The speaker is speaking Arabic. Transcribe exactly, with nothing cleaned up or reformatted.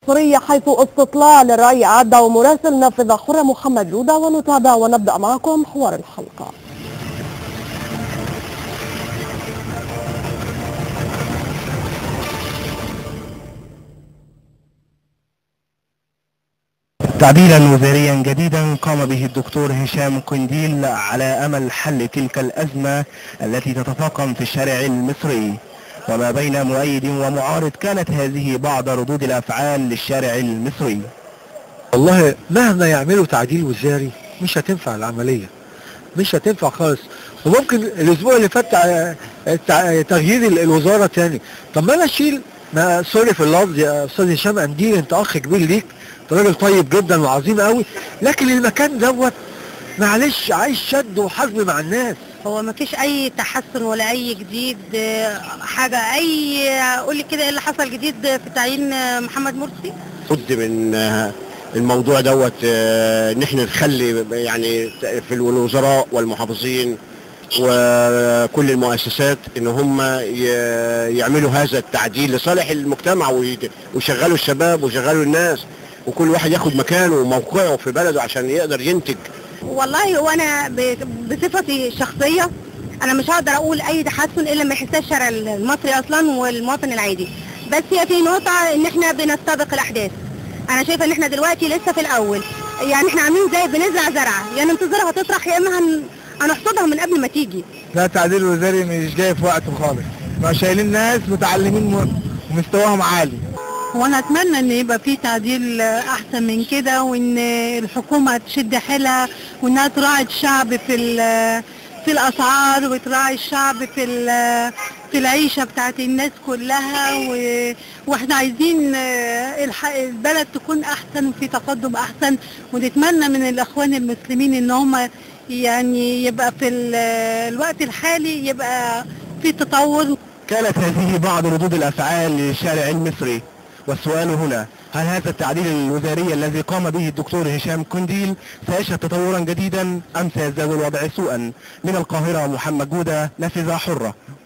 المصري، حيث استطلاع للرأي أعده مراسل نافذة حرة محمد جودة، ونتابع ونبدأ معكم حوار الحلقة. تعديلا وزاريا جديدا قام به الدكتور هشام كنديل على أمل حل تلك الأزمة التي تتفاقم في الشارع المصري. وما بين مؤيد ومعارض كانت هذه بعض ردود الأفعال للشارع المصري. والله مهما يعملوا تعديل وزاري مش هتنفع العملية، مش هتنفع خالص. وممكن الأسبوع اللي فات تغيير الوزارة تاني. طب ما أنا أشيل، ما سوري في اللفظ يا أستاذ هشام قنديل، أنت أخ كبير ليك، أنت راجل طيب جدا وعظيم قوي، لكن المكان دوت معلش عايز شد وحزم مع الناس. هو ما فيش اي تحسن ولا اي جديد حاجه. اي قولي كده ايه اللي حصل جديد في تعيين محمد مرسي؟ بد من الموضوع دوت ان احنا نخلي يعني في الوزراء والمحافظين وكل المؤسسات ان هم يعملوا هذا التعديل لصالح المجتمع، ويشغلوا الشباب ويشغلوا الناس، وكل واحد ياخد مكانه وموقعه في بلده عشان يقدر ينتج. والله وانا بصفتي الشخصيه انا مش هقدر اقول اي تحسن الا لما يحسها الشارع المصري اصلا والمواطن العادي. بس هي في نقطه ان احنا بنستبق الاحداث. انا شايفه ان احنا دلوقتي لسه في الاول، يعني احنا عاملين زي بنزرع زرعه، يا يعني ننتظرها تطرح يا اما هن... هنحصدها من قبل ما تيجي. لا، تعديل وزاري مش جاي في وقته خالص. ما شايلين ناس متعلمين ومستواهم عالي. وانا اتمنى ان يبقى في تعديل احسن من كده، وان الحكومه تشد حيلها، وانها تراعي الشعب في في الاسعار، وتراعي الشعب في في العيشه بتاعت الناس كلها. واحنا عايزين البلد تكون احسن وفي تقدم احسن، ونتمنى من الاخوان المسلمين ان هم يعني يبقى في الوقت الحالي يبقى في تطور. كانت هذه بعض ردود الافعال للشارع المصري، والسؤال هنا: هل هذا التعديل الوزاري الذي قام به الدكتور هشام كنديل سيشهد تطورا جديدا أم سيزداد الوضع سوءا؟ من القاهرة محمد جودة، نافذة حرة.